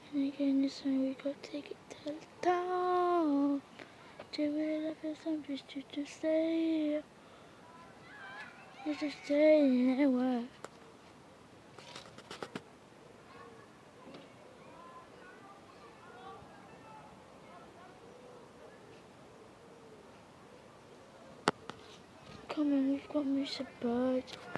And again, this time we got to take it to the top. Do it up as I'm just to stay. Just stay there. What? Come on, we've got Mr. Bird.